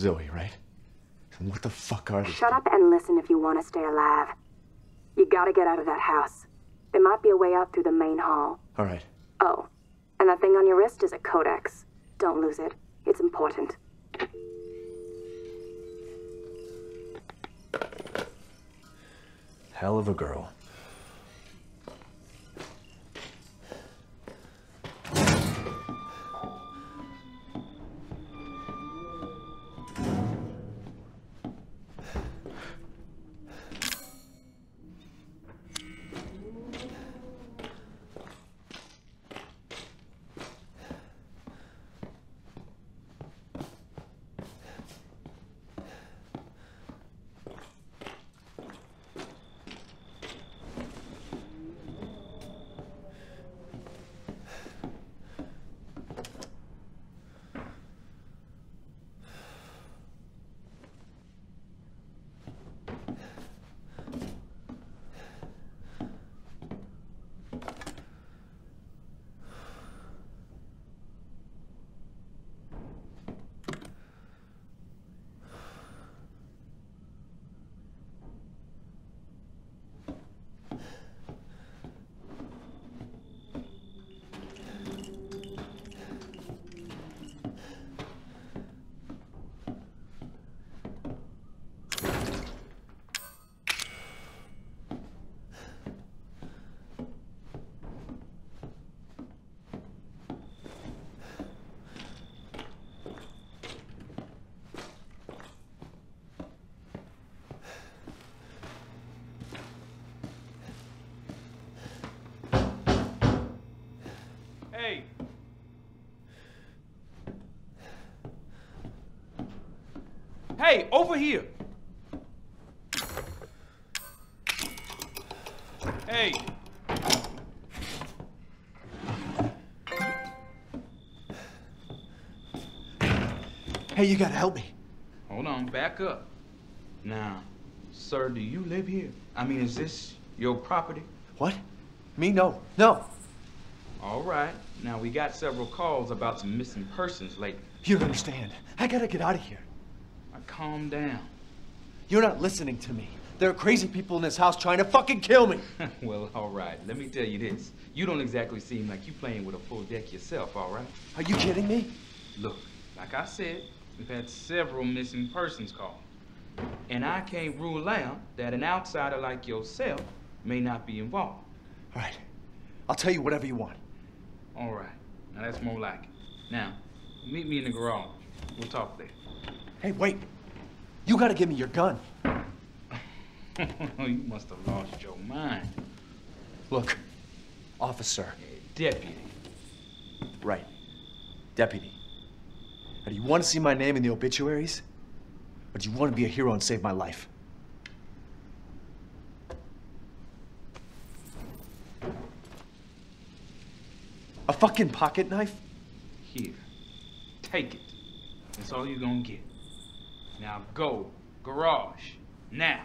Zoe, right? And what the fuck are these? Shut up and listen if you want to stay alive. You gotta get out of that house. There might be a way out through the main hall. All right. Oh, and that thing on your wrist is a codex. Don't lose it. It's important. Hell of a girl. Hey! Hey, over here! Hey! Hey, you gotta help me. Hold on, back up. Now, sir, do you live here? I mean, is this your property? What? Me? No. No. All right. Now, we got several calls about some missing persons lately. You don't understand. I gotta get out of here. Now, calm down. You're not listening to me. There are crazy people in this house trying to fucking kill me. Well, all right. Let me tell you this. You don't exactly seem like you playing with a full deck yourself, all right? Are you kidding me? Look, like I said, we've had several missing persons calls. And I can't rule out that an outsider like yourself may not be involved. All right. I'll tell you whatever you want. All right. Now, that's more like it. Now, meet me in the garage. We'll talk there. Hey, wait. You gotta give me your gun. You must have lost your mind. Look, officer. Deputy. Right. Deputy. Now, do you want to see my name in the obituaries? Or do you want to be a hero and save my life? A fucking pocket knife? Here. Take it. That's all you're gonna get. Now go. Garage. Now.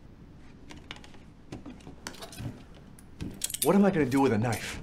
What am I gonna do with a knife?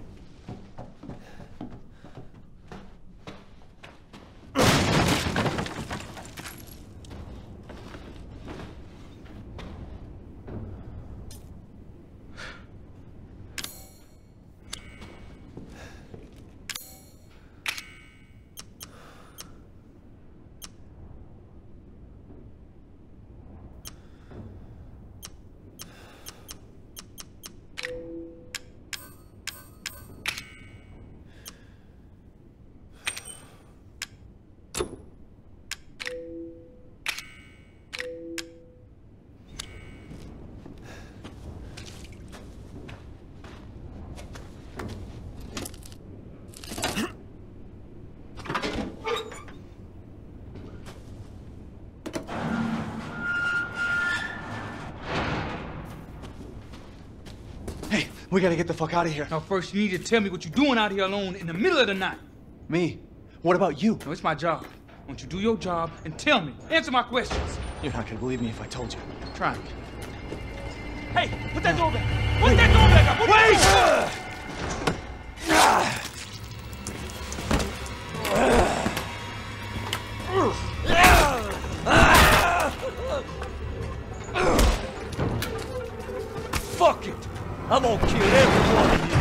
We gotta get the fuck out of here. Now, first, you need to tell me what you're doing out here alone in the middle of the night. Me? What about you? No, it's my job. Why don't you do your job and tell me? Answer my questions. You're not gonna believe me if I told you. Try me. Hey, put that door back. Put that door back up. Wait! Fuck it! I'm gonna kill every one of you!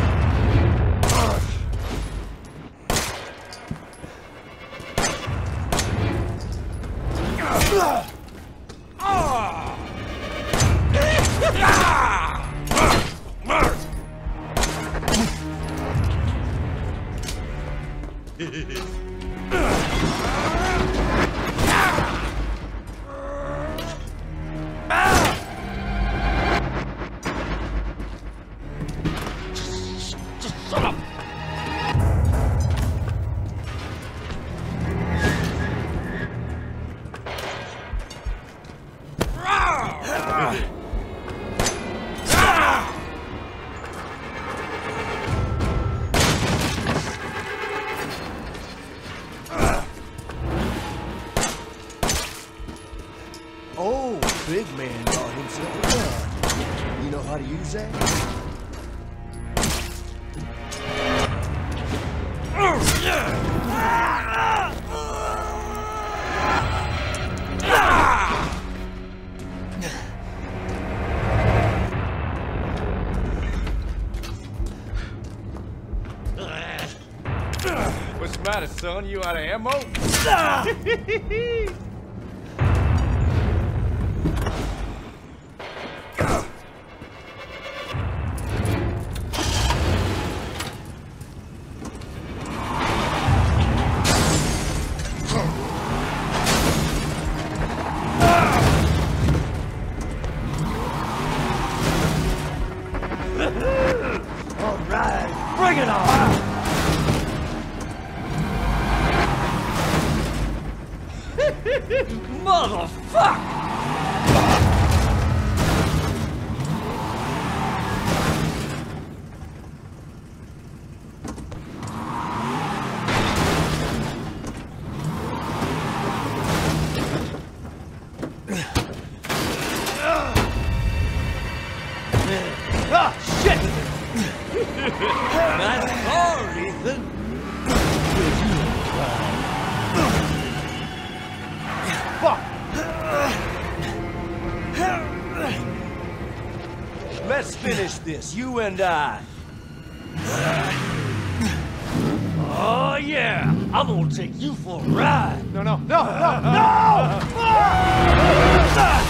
Oh, big man got himself a gun. You know how to use that? What's the matter, son? You out of ammo? All right, bring it on! Motherfucker! Ah, shit! Nice car, Ethan. Fuck! Let's finish this, you and I. Oh, yeah. I'm gonna take you for a ride. No, no, no, no, no!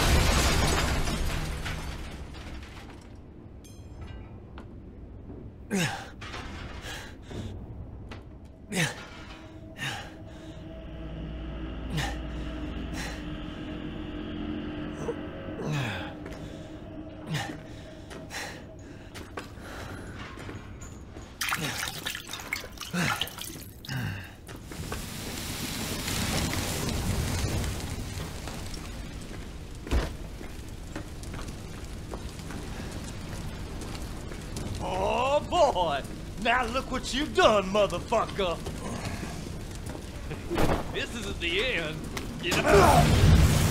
Oh, boy. Now look what you've done, motherfucker. This isn't the end. Get it?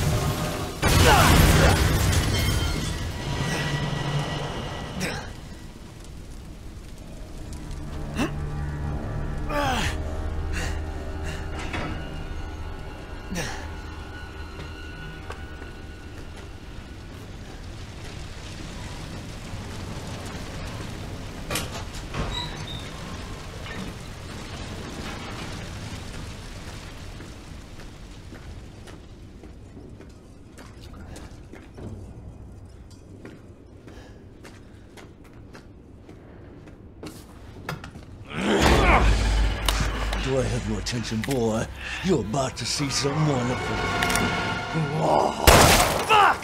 Do I have your attention, boy? You're about to see something wonderful. Whoa. Fuck!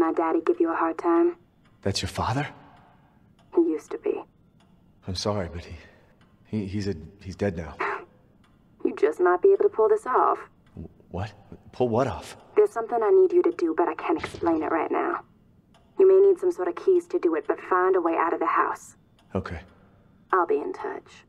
my daddy give you a hard time? That's your father? He used to be. I'm sorry, but he's dead now. You just might be able to pull this off. What? Pull what off? There's something I need you to do, but I can't explain it right now. You may need some sort of keys to do it, but find a way out of the house. Okay. I'll be in touch.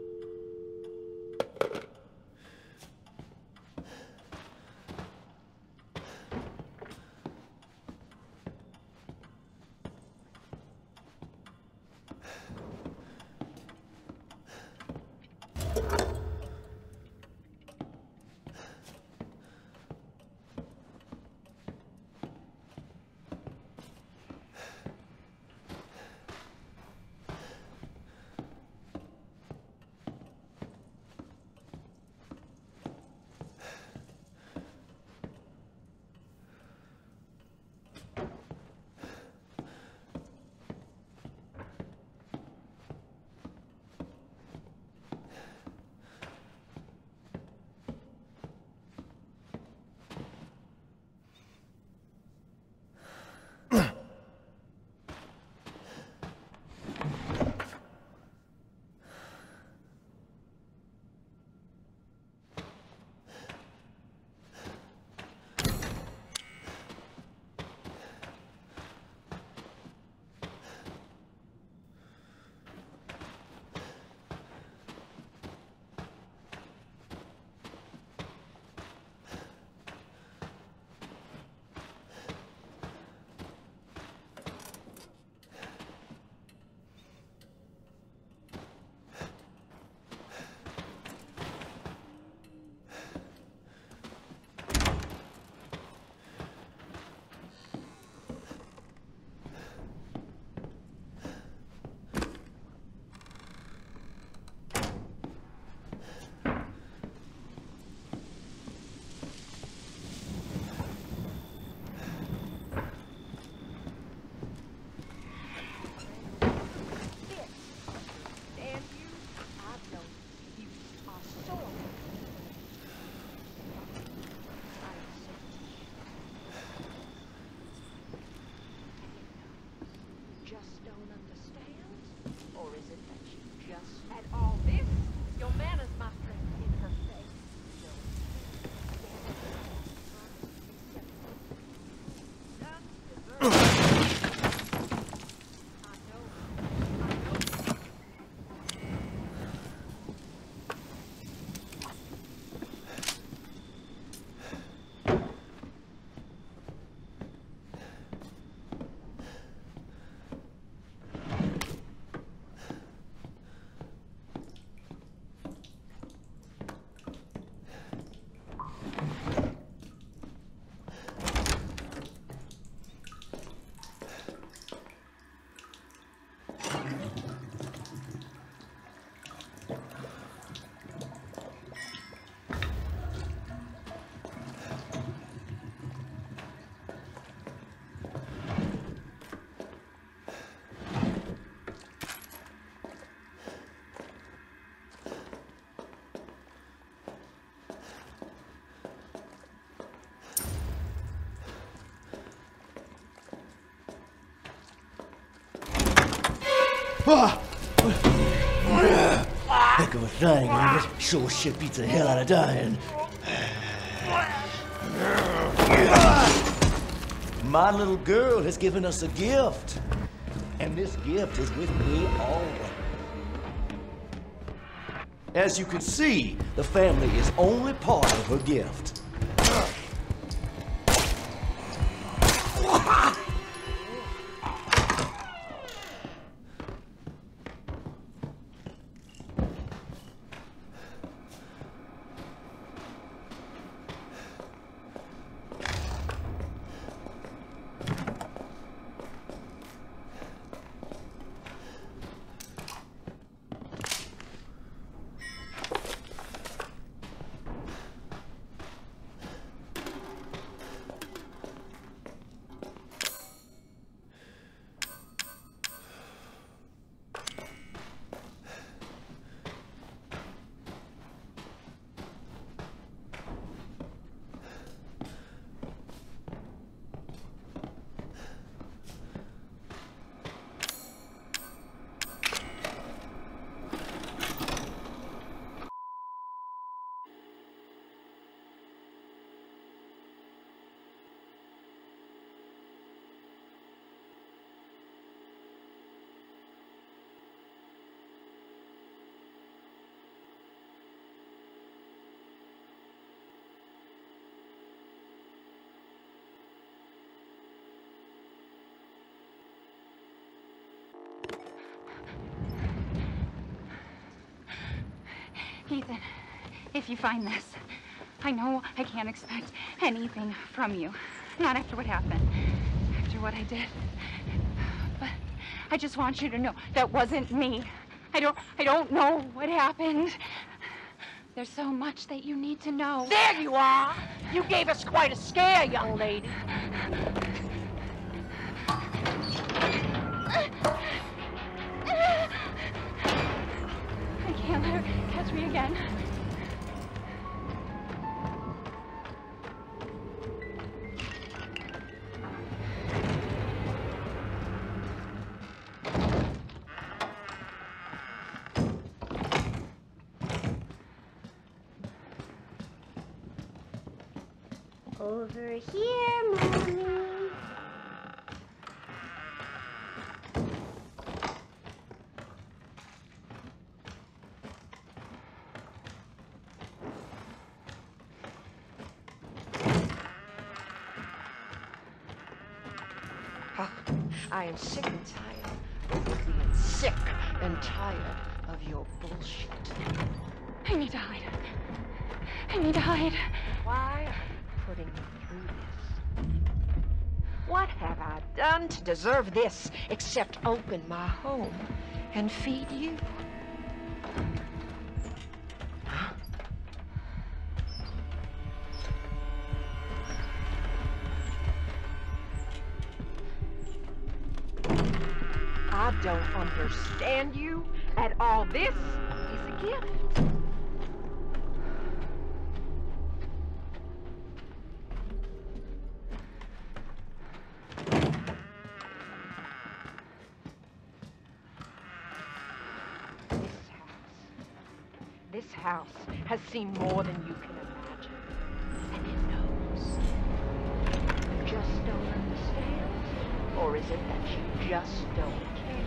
Heck of a thing, ain't it? Sure shit beats the hell out of dying. My little girl has given us a gift. And this gift is with me always. As you can see, the family is only part of her gift. Ethan, if you find this, I know I can't expect anything from you. Not after what happened, after what I did. But I just want you to know that wasn't me. I don't know what happened. There's so much that you need to know. There you are! You gave us quite a scare, young lady. I can't let her catch me again. Over here, Mommy. I am sick and tired of being sick and tired of your bullshit. I need to hide. I need to hide. Why are you putting me through this? What have I done to deserve this except open my home and feed you? Huh? I don't understand you at all. This is a gift. This house has seen more than you can imagine. And it knows. You just don't understand? Or is it that you just don't care?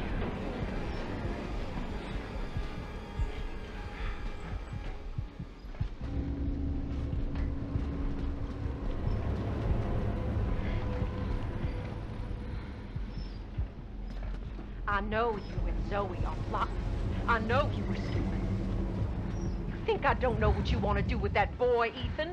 I know you and Zoe are plotting. I know you were stupid. You think I don't know what you want to do with that boy, Ethan?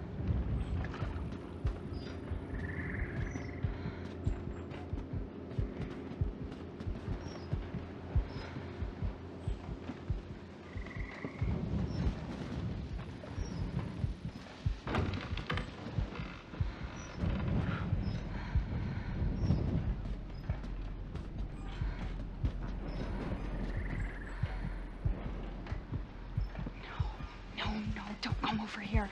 No, don't come over here.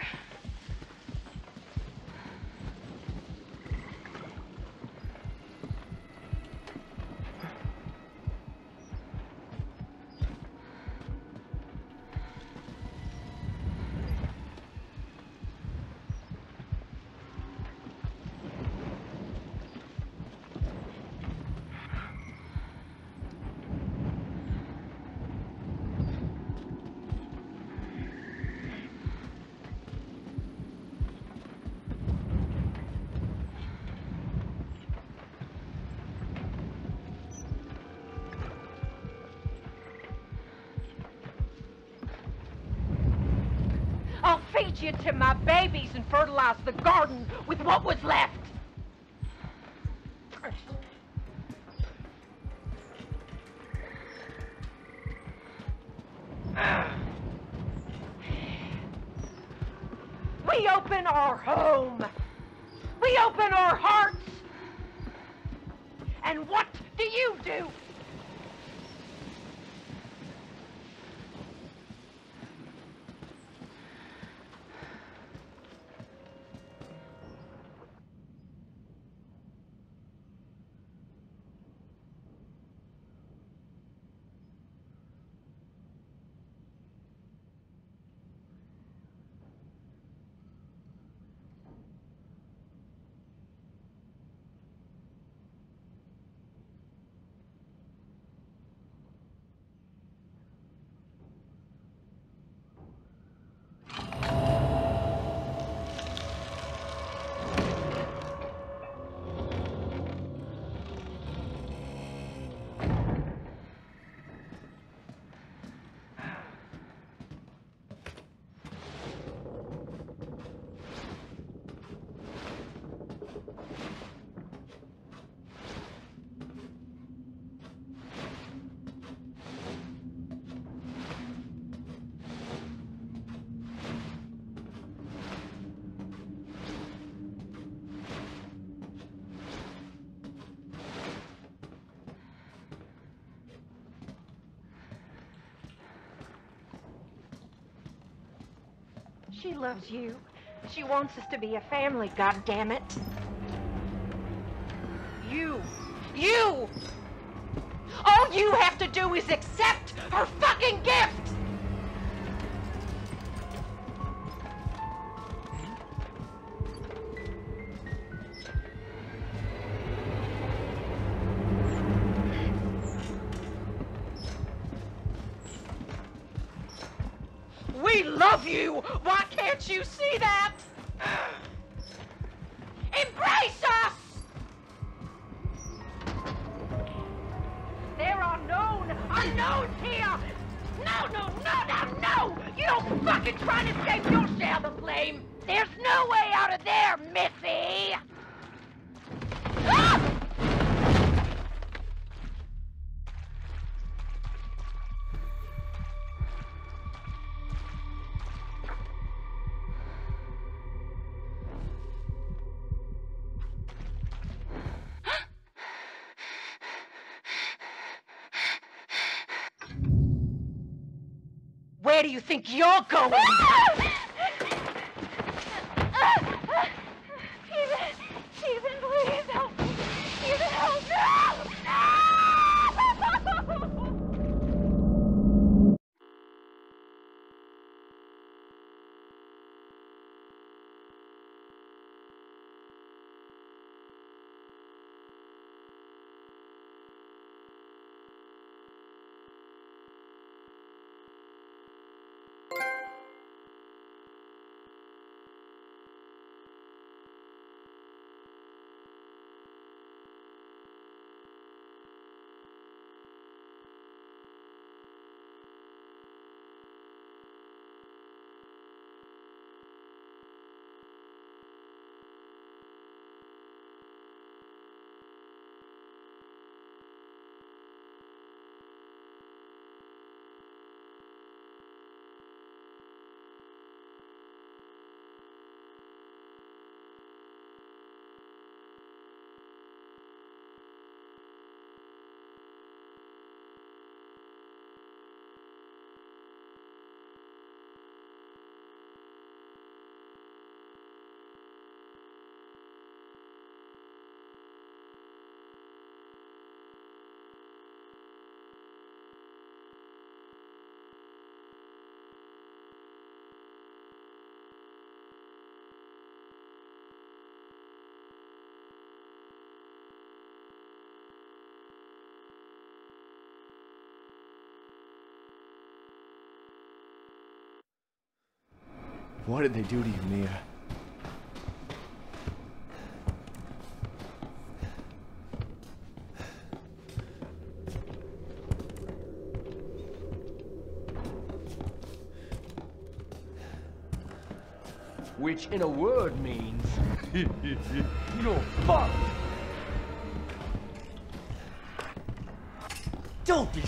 I'll feed you to my babies and fertilize the garden with what was left. We open our home. We open our hearts. And what do you do? She loves you. She wants us to be a family, goddammit. You! All you have to do is accept her fucking gift! We love you! Why can't you see that? Embrace us! There are unknowns here! No! You don't fucking try to escape your share of the blame! There's no way out of there, Missy! Ah! Where do you think you're going? Stephen, please help me. Stephen, help me. What did they do to you, Mia? Which in a word means you're fucked. Don't be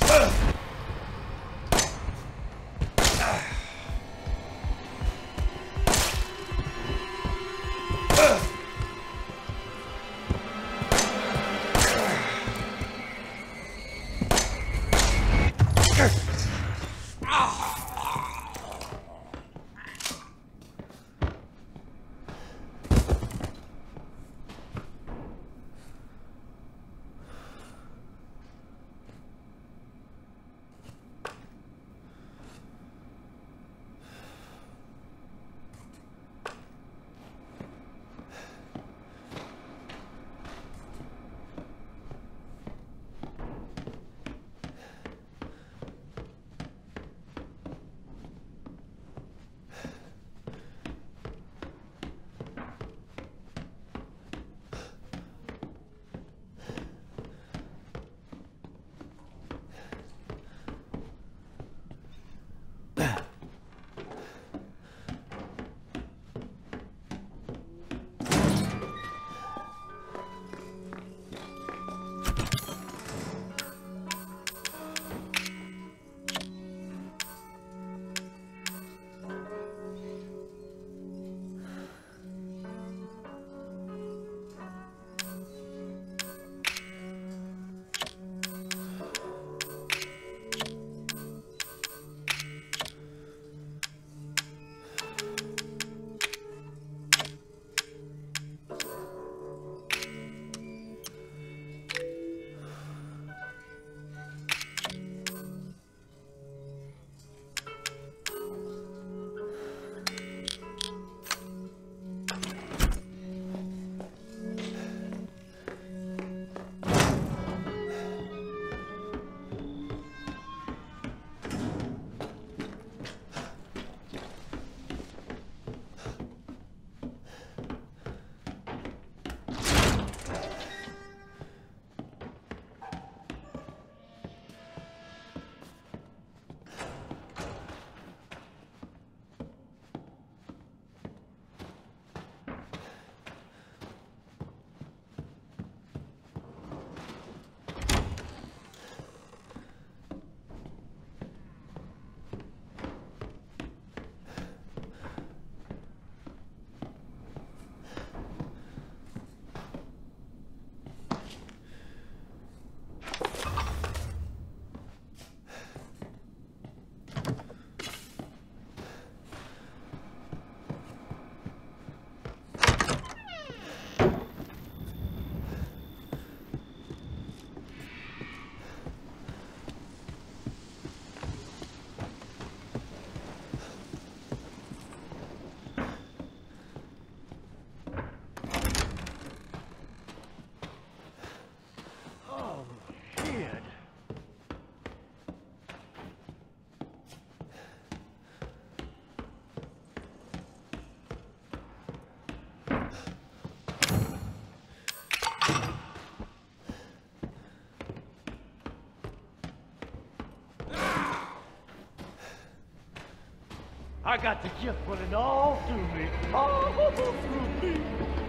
I got the gift running all through me. All through me.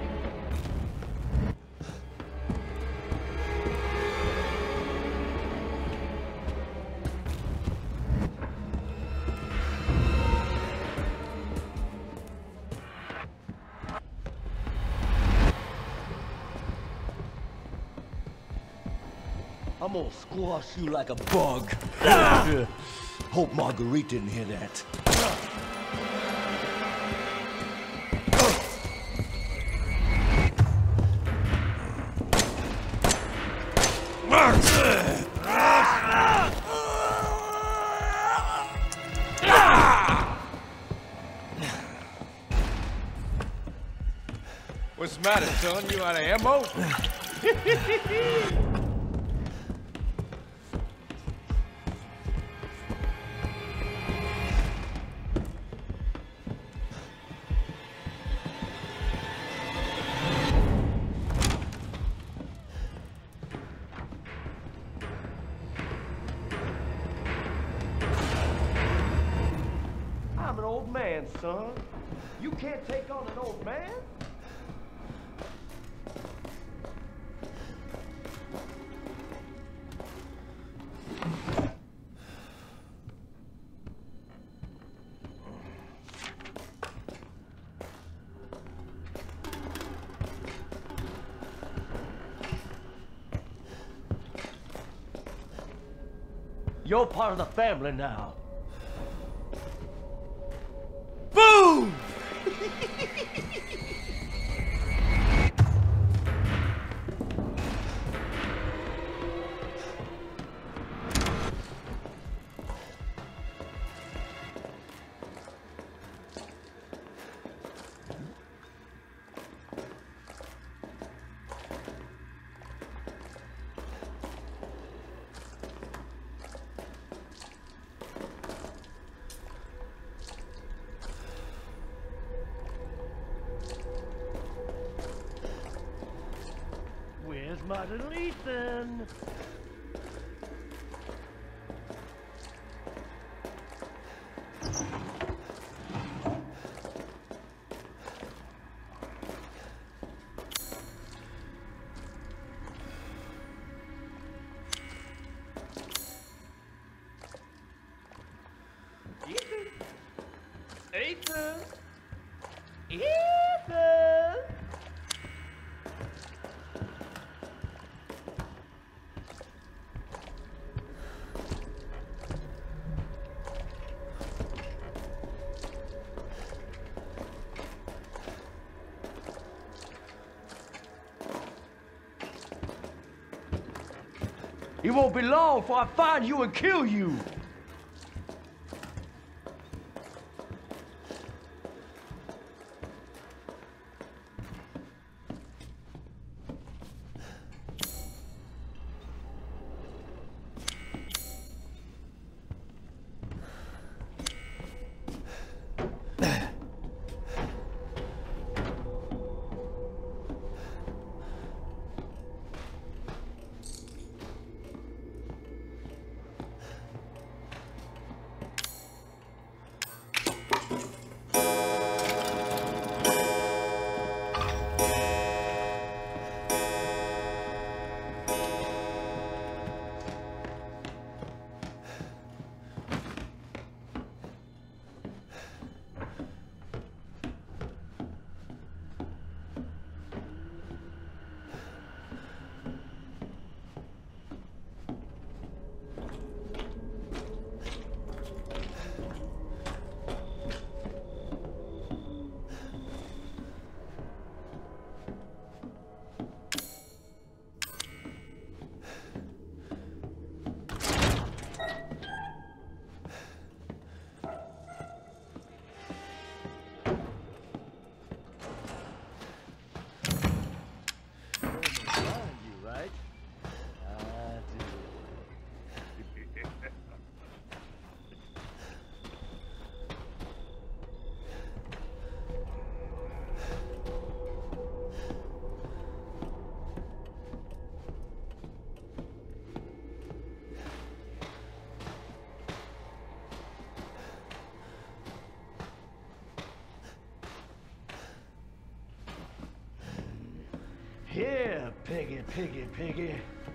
I'm gonna squash you like a bug. Hope Marguerite didn't hear that. What's the matter, son? You out of ammo? I'm an old man, son. You can't take on an old man? You're part of the family now. Boom! Where's my little Ethan? Ethan! Ethan! It won't be long before I find you and kill you. Here, piggy, piggy, piggy.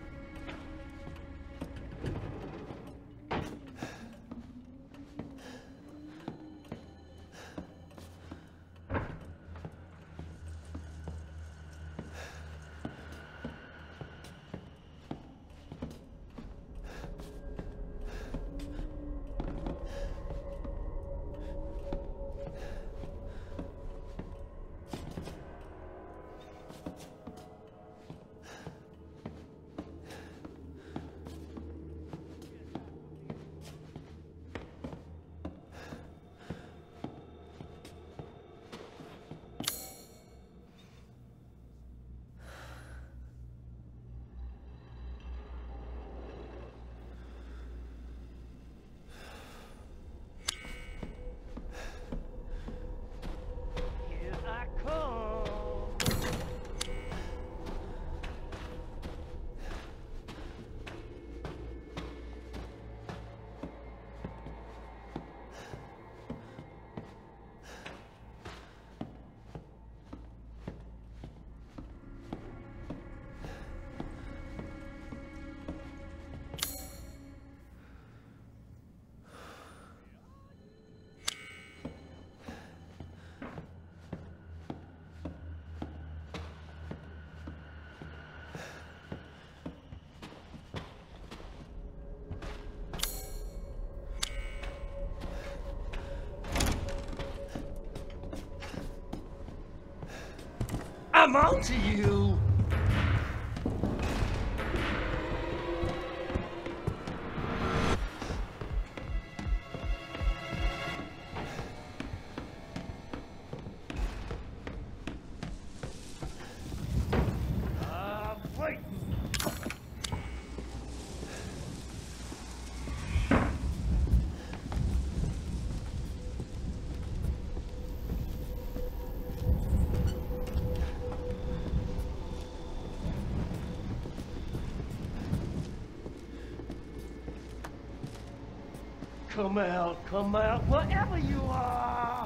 Here I come. I'm on to you. Wait. Come out, wherever you are!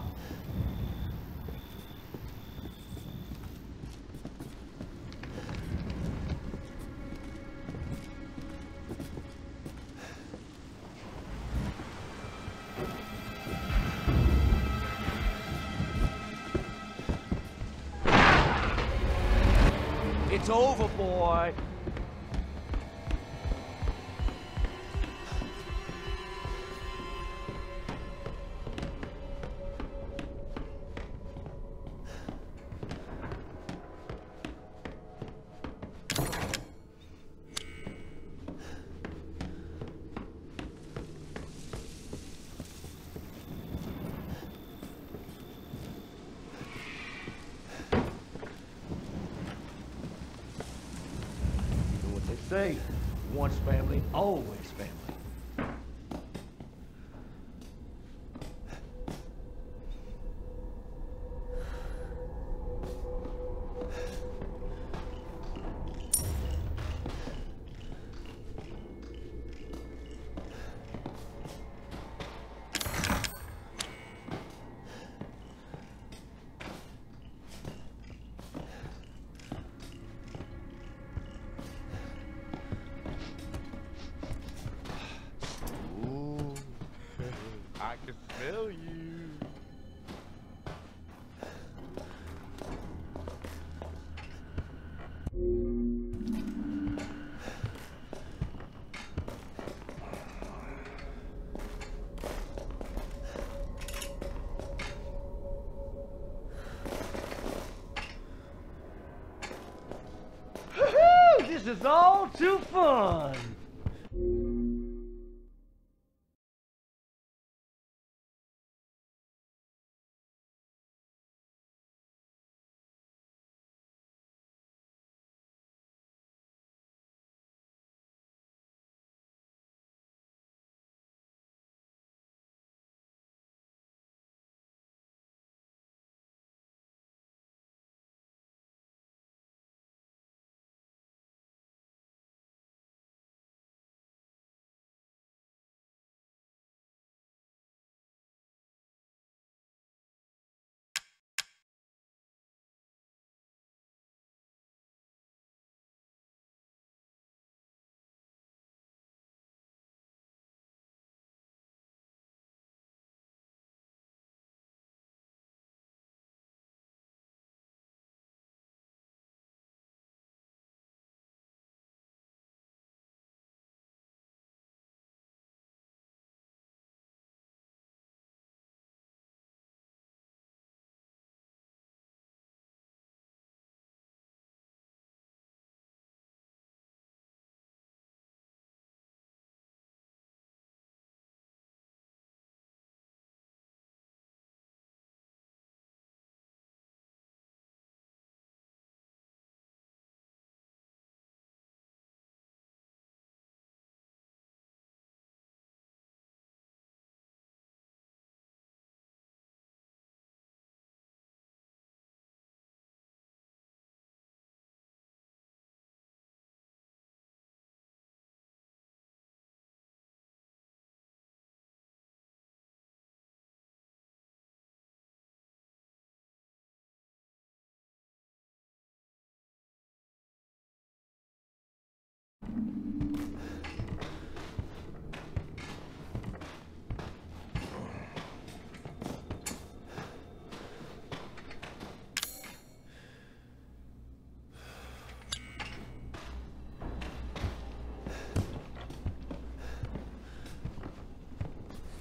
It's over, boy. Say, once family, always family. I can smell you. This is all too fun.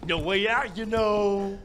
No way out, you know.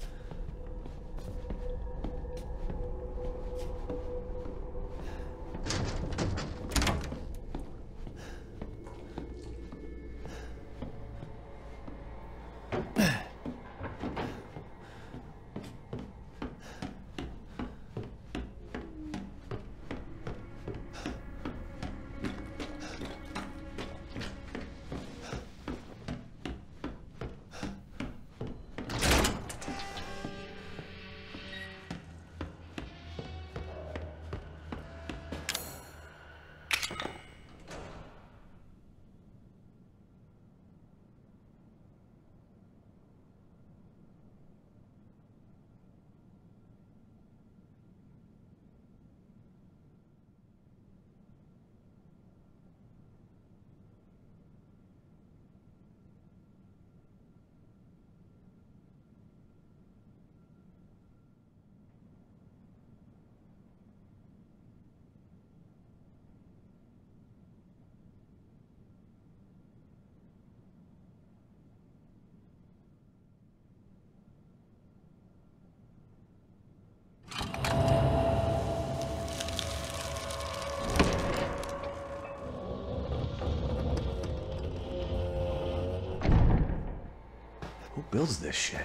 Who builds this shit?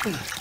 Ugh.